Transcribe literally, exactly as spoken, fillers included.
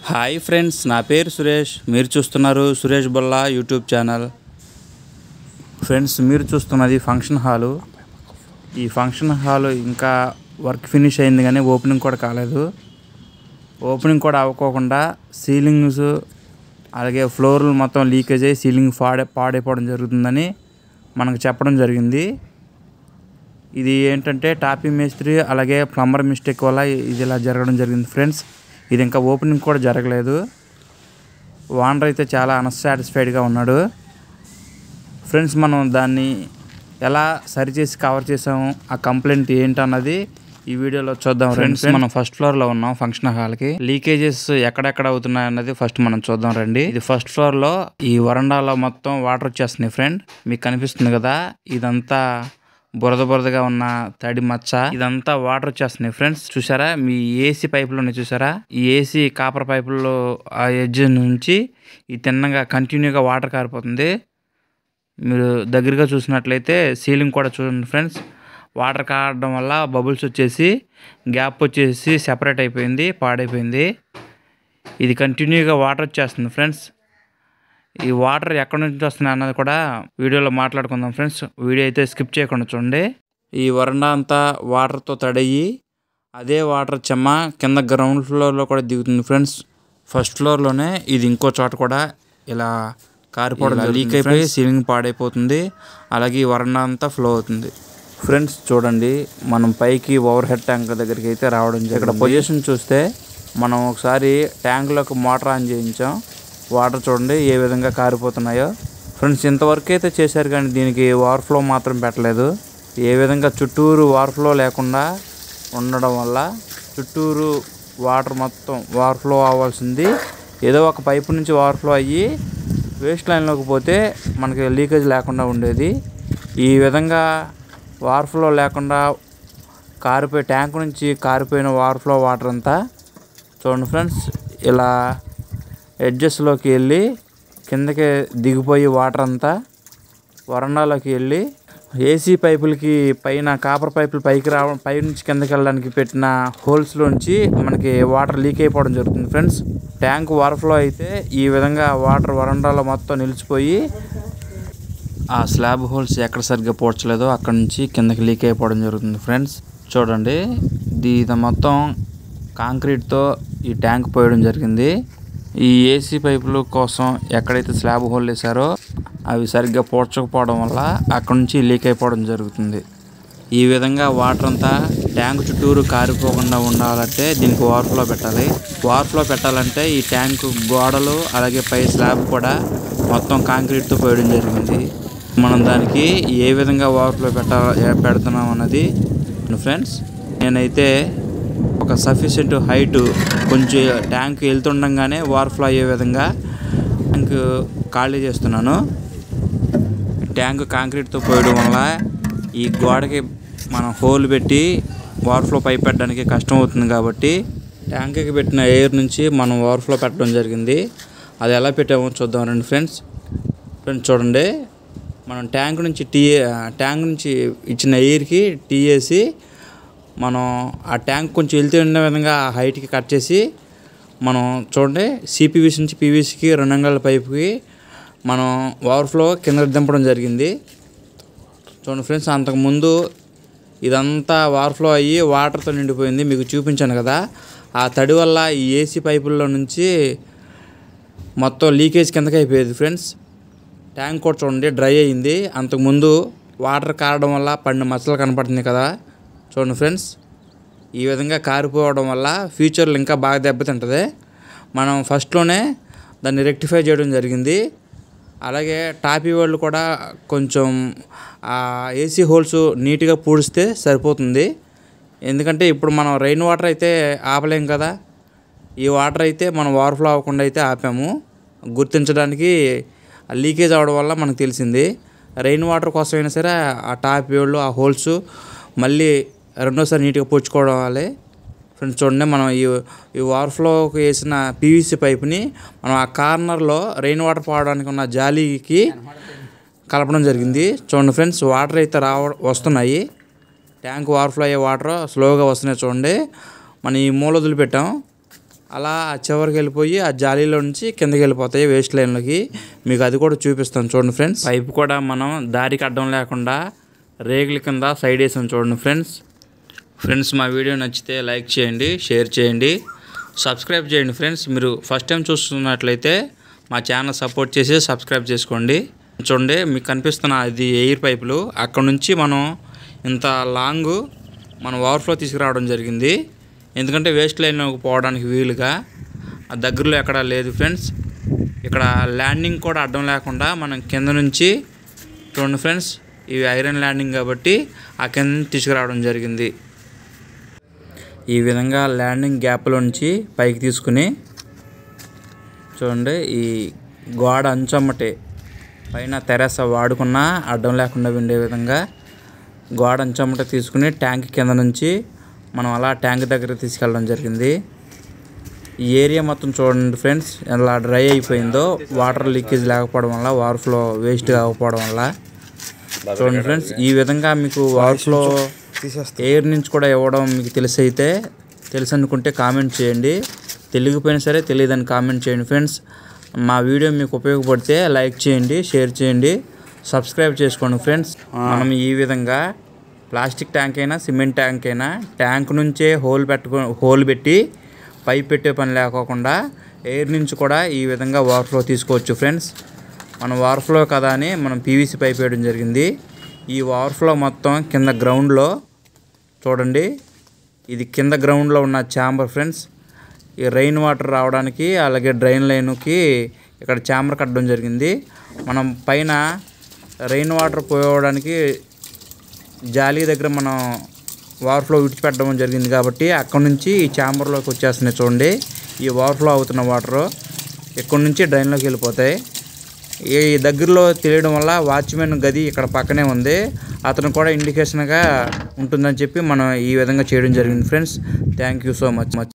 Hi friends, నా పేరు సురేష్. మీరు చూస్తున్నారు Suresh Bolla YouTube channel. Friends, మీరు చూస్తున్నది ఫంక్షన్ హాలు. ఈ ఫంక్షన్ హాలు ఇంకా వర్క్ ఫినిష్ అయింది కానీ ఓపెనింగ్ కూడా కాలేదు. ఓపెనింగ్ కూడా అవ్వకోకుండా సీలింగ్స్ అలాగే ఫ్లోర్లు మొత్తం లీకేజ్ అయ్యి సీలింగ్ పాడే పాడైపోవడం జరుగుతుందని మనకు చెప్పడం జరిగింది. ఇది ఏంటంటే టాపీ మేస్త్రి అలాగే ప్లంబర్ మిస్టేక్ వల్ల ఇది ఇలా జరగడం జరిగింది ఫ్రెండ్స్. ఇది ఇంకా ఓపెనింగ్ కూడా జరగలేదు. ఓనర్ అయితే చాలా అన్సాటిస్ఫైడ్గా ఉన్నాడు ఫ్రెండ్స్. మనం దాన్ని ఎలా సరిచేసి కవర్ చేసాము, ఆ కంప్లైంట్ ఏంటన్నది ఈ వీడియోలో చూద్దాం ఫ్రెండ్స్. మనం ఫస్ట్ ఫ్లోర్లో ఉన్నాం ఫంక్షన్ హాల్కి. లీకేజెస్ ఎక్కడెక్కడ అవుతున్నాయి అన్నది ఫస్ట్ మనం చూద్దాం రండి. ఇది ఫస్ట్ ఫ్లోర్లో ఈ వరండాలో మొత్తం వాటర్ వచ్చేస్తున్నాయి ఫ్రెండ్. మీకు కనిపిస్తుంది కదా, ఇదంతా బురద బురదగా ఉన్న తడి మచ్చ, ఇదంతా వాటర్ వచ్చేస్తున్నాయి ఫ్రెండ్స్. చూసారా, మీ ఏసీ పైపులు ఉన్నాయి చూసారా, ఈ ఏసీ కాపర్ పైపుల్లో ఆ ఎడ్జ్ నుంచి ఈ తిన్నగా కంటిన్యూగా వాటర్ కారిపోతుంది. మీరు దగ్గరగా చూసినట్లయితే సీలింగ్ కూడా చూడండి ఫ్రెండ్స్. వాటర్ కారడం వల్ల బబుల్స్ వచ్చేసి గ్యాప్ వచ్చేసి సెపరేట్ అయిపోయింది, పాడైపోయింది. ఇది కంటిన్యూగా వాటర్ వచ్చేస్తుంది ఫ్రెండ్స్. ఈ వాటర్ ఎక్కడి నుంచి వస్తున్నాయి అన్నది కూడా వీడియోలో మాట్లాడుకుందాం ఫ్రెండ్స్. వీడియో అయితే స్కిప్ చేయకుండా చూడండి. ఈ వరండా అంతా వాటర్తో తడయి అదే వాటర్ చెమ్మ కింద గ్రౌండ్ ఫ్లోర్లో కూడా దిగుతుంది ఫ్రెండ్స్. ఫస్ట్ ఫ్లోర్లోనే ఇది ఇంకో చోట కూడా ఇలా కారిపోవడం లీక్ అయిపోయి సీలింగ్ పాడైపోతుంది. అలాగే ఈ వరండా అంతా ఫ్లో అవుతుంది ఫ్రెండ్స్. చూడండి, మనం పైకి ఓవర్ హెడ్ ట్యాంక్ దగ్గరికి అయితే రావడం జరిగింది. ఇక్కడ పొజిషన్ చూస్తే మనం ఒకసారి ట్యాంక్లోకి మోటార్ ఆన్ చేయించాం. వాటర్ చూడండి ఏ విధంగా కారిపోతున్నాయో ఫ్రెండ్స్. ఇంతవరకు అయితే చేశారు కానీ దీనికి ఓవర్ఫ్లో మాత్రం పెట్టలేదు. ఏ విధంగా చుట్టూరు ఓవర్ఫ్లో లేకుండా ఉండడం వల్ల చుట్టూరు వాటర్ మొత్తం ఓవర్ఫ్లో అవ్వాల్సింది ఏదో ఒక పైపు నుంచి ఓవర్ఫ్లో అయ్యి వేస్ట్ లైన్లోకి పోతే మనకి లీకేజ్ లేకుండా ఉండేది. ఈ విధంగా ఓవర్ఫ్లో లేకుండా కారిపోయి ట్యాంక్ నుంచి కారిపోయిన ఓవర్ఫ్లో వాటర్ అంతా చూడండి ఫ్రెండ్స్, ఇలా ఎడ్జెస్లోకి వెళ్ళి కిందకి దిగిపోయి వాటర్ అంతా వరండాలోకి వెళ్ళి ఏసీ పైపులకి పైన కాపర్ పైపులు పైకి రావడం, పై నుంచి కిందకి వెళ్ళడానికి పెట్టిన హోల్స్లోంచి మనకి వాటర్ లీక్ అయిపోవడం జరుగుతుంది ఫ్రెండ్స్. ట్యాంక్ ఓవర్ఫ్లో అయితే ఈ విధంగా వాటర్ వరండాలో మొత్తం నిలిచిపోయి ఆ స్లాబ్ హోల్స్ ఎక్కడ సరిగ్గా పోడ్చలేదో అక్కడ నుంచి కిందకి లీక్ అయిపోవడం జరుగుతుంది ఫ్రెండ్స్. చూడండి, ఇది మొత్తం కాంక్రీట్తో ఈ ట్యాంక్ పోయడం జరిగింది. ఈ ఏసీ పైపుల కోసం ఎక్కడైతే స్లాబ్ హోల్ వేసారో అవి సరిగ్గా పోడ్చకపోవడం వల్ల అక్కడ నుంచి లీక్ అయిపోవడం జరుగుతుంది. ఈ విధంగా వాటర్ అంతా ట్యాంక్ చుట్టూరు కారిపోకుండా ఉండాలంటే దీనికి ఓవర్ఫ్లో పెట్టాలి. ఓవర్ఫ్లో పెట్టాలంటే ఈ ట్యాంక్ గోడలు అలాగే పై స్లాబ్ కూడా మొత్తం కాంక్రీట్తో పోయడం జరిగింది. మనం దానికి ఏ విధంగా ఓవర్ఫ్లో పెట్టా పెడుతున్నాం అన్నది ఫ్రెండ్స్. నేనైతే ఒక సఫిషియెంట్ హైట్ కొంచెం ట్యాంక్ వెళ్తుండగానే ఓవర్ఫ్లో అయ్యే విధంగా ట్యాంక్ ఖాళీ చేస్తున్నాను. ట్యాంక్ కాంక్రీట్తో పోయడం వల్ల ఈ గోడకి మనం హోల్ పెట్టి ఓవర్ఫ్లో పైప్ పెట్టడానికి కష్టం అవుతుంది కాబట్టి ట్యాంక్కి పెట్టిన ఎయిర్ నుంచి మనం ఓవర్ఫ్లో పెట్టడం జరిగింది. అది ఎలా పెట్టామో చూద్దాం రండి ఫ్రెండ్స్. ఫ్రెండ్స్ చూడండి, మనం ట్యాంక్ నుంచి టీ ట్యాంక్ నుంచి ఇచ్చిన ఎయిర్కి టీ వేసి మనం ఆ ట్యాంక్ కొంచెం వెళ్తూ ఉండే విధంగా ఆ హైట్కి కట్ చేసి మనం చూడండి సిపివిసి నుంచి పీవీసీకి రెండు అంగుళాల పైపుకి మనం ఓవర్ఫ్లో కింద దింపడం జరిగింది. చూడండి ఫ్రెండ్స్, అంతకుముందు ఇదంతా ఓవర్ఫ్లో అయ్యి వాటర్తో నిండిపోయింది. మీకు చూపించాను కదా, ఆ తడి వల్ల ఈ ఏసీ పైపుల్లో నుంచి మొత్తం లీకేజ్ కిందకి అయిపోయేది ఫ్రెండ్స్. ట్యాంక్ కూడా చూడండి డ్రై అయ్యింది. అంతకుముందు వాటర్ కారడం వల్ల పడిన మచ్చలు కనపడుతుంది కదా, చూడండి ఫ్రెండ్స్. ఈ విధంగా కారిపోవడం వల్ల ఫ్యూచర్లో ఇంకా బాగా దెబ్బతింటుంది. మనం ఫస్ట్లోనే దాన్ని రెక్టిఫై చేయడం జరిగింది. అలాగే టాపీ వాళ్ళు కూడా కొంచెం ఆ ఏసీ హోల్స్ నీట్గా పూడిస్తే సరిపోతుంది. ఎందుకంటే ఇప్పుడు మనం రెయిన్ వాటర్ అయితే ఆపలేం కదా, ఈ వాటర్ అయితే మనం ఓవర్ఫ్లో అవ్వకుండా అయితే ఆపాము. గుర్తించడానికి లీకేజ్ అవ్వడం వల్ల మనకు తెలిసింది. రెయిన్ వాటర్ కోసం అయినా సరే ఆ టాపీ వాళ్ళు ఆ హోల్స్ మళ్ళీ రెండోసారి నీట్గా పూడ్చుకోవాలి ఫ్రెండ్స్. చూడండి, మనం ఈ ఈ ఓవర్ఫ్లోకి వేసిన పీవీసీ పైప్ని మనం ఆ కార్నర్లో రెయిన్ వాటర్ పోవడానికి ఉన్న జాలీకి కలపడం జరిగింది. చూడండి ఫ్రెండ్స్, వాటర్ అయితే రావ వస్తున్నాయి. ట్యాంక్ ఓవర్ఫ్లో అయ్యే వాటర్ స్లోగా వస్తున్నాయి చూడండి. మనం ఈ మూల వదిలిపెట్టాం. అలా ఆ చివరికి వెళ్ళిపోయి ఆ జాలీలో నుంచి కిందకి వెళ్ళిపోతాయి వేస్ట్ లైన్లోకి. మీకు అది కూడా చూపిస్తాను చూడండి ఫ్రెండ్స్. పైపు కూడా మనం దారికి అడ్డం లేకుండా రేగుల కింద సైడ్ వేసాం చూడండి ఫ్రెండ్స్. ఫ్రెండ్స్ మా వీడియో నచ్చితే లైక్ చేయండి, షేర్ చేయండి, సబ్స్క్రైబ్ చేయండి ఫ్రెండ్స్. మీరు ఫస్ట్ టైం చూస్తున్నట్లయితే మా ఛానల్ సపోర్ట్ చేసి సబ్స్క్రైబ్ చేసుకోండి. చూడండి మీకు కనిపిస్తున్న ఇది ఎయిర్ పైపులు. అక్కడ నుంచి మనం ఇంత లాంగ్ మనం ఓవర్ఫ్లో తీసుకురావడం జరిగింది. ఎందుకంటే వేస్ట్ లైన్ పోవడానికి వీలుగా ఆ దగ్గరలో ఎక్కడా లేదు ఫ్రెండ్స్. ఇక్కడ ల్యాండింగ్ కూడా అడ్డం లేకుండా మనం కింద నుంచి చూడండి ఫ్రెండ్స్, ఇవి ఐరన్ ల్యాండింగ్ కాబట్టి ఆ కింద నుంచి తీసుకురావడం జరిగింది. ఈ విధంగా ల్యాండింగ్ గ్యాప్లో నుంచి పైకి తీసుకుని చూడండి ఈ గోడ అంచమ్మటే పైన తెరస వాడుకున్న అడ్డం లేకుండా ఉండే విధంగా గోడ అంచమ్మట తీసుకుని ట్యాంక్ కింద నుంచి మనం అలా ట్యాంక్ దగ్గర తీసుకెళ్ళడం జరిగింది. ఈ ఏరియా మొత్తం చూడండి ఫ్రెండ్స్ ఎలా డ్రై అయిపోయిందో, వాటర్ లీకేజ్ లేకపోవడం వల్ల, ఓవర్ఫ్లో వేస్ట్ కాకపోవడం వల్ల. చూడండి ఫ్రెండ్స్ ఈ విధంగా మీకు ఓవర్ఫ్లో ఎయిర్ నుంచి కూడా ఇవ్వడం మీకు తెలిసి అయితే తెలిసి అనుకుంటే కామెంట్ చేయండి. తెలియకపోయినా సరే తెలియదని కామెంట్ చేయండి ఫ్రెండ్స్. మా వీడియో మీకు ఉపయోగపడితే లైక్ చేయండి, షేర్ చేయండి, సబ్స్క్రైబ్ చేసుకోండి ఫ్రెండ్స్. మనం ఈ విధంగా ప్లాస్టిక్ ట్యాంక్ అయినా సిమెంట్ ట్యాంక్ అయినా ట్యాంక్ నుంచే హోల్ పెట్టుకో హోల్ పెట్టి పైప్ పెట్టే పని లేకోకుండా ఎయిర్ నుంచి కూడా ఈ విధంగా ఓవర్ఫ్లో తీసుకోవచ్చు ఫ్రెండ్స్. మనం ఓవర్ఫ్లో కదా అని మనం పీవీసీ పైప్ వేయడం జరిగింది. ఈ ఓవర్ఫ్లో మొత్తం కింద గ్రౌండ్లో చూడండి, ఇది కింద గ్రౌండ్లో ఉన్న ఛాంబర్ ఫ్రెండ్స్. ఈ రెయిన్ వాటర్ రావడానికి అలాగే డ్రైన్ లైన్కి ఇక్కడ ఛాంబర్ కట్టడం జరిగింది. మనం పైన రెయిన్ వాటర్ పోయడానికి జాలీ దగ్గర మనం ఓవర్ఫ్లో విడిచిపెట్టడం జరిగింది కాబట్టి అక్కడ నుంచి ఈ ఛాంబర్లోకి వచ్చేస్తున్నాయి చూడండి. ఈ ఓవర్ఫ్లో అవుతున్న వాటర్ ఇక్కడ నుంచి డ్రైన్లోకి వెళ్ళిపోతాయి. ఈ దగ్గరలో తెలియడం వల్ల వాచ్మెన్ గది ఇక్కడ పక్కనే ఉంది, అతను కూడా ఇండికేషన్గా ఉంటుందని చెప్పి మనం ఈ విధంగా చేయడం జరిగింది friends. Thank you so much much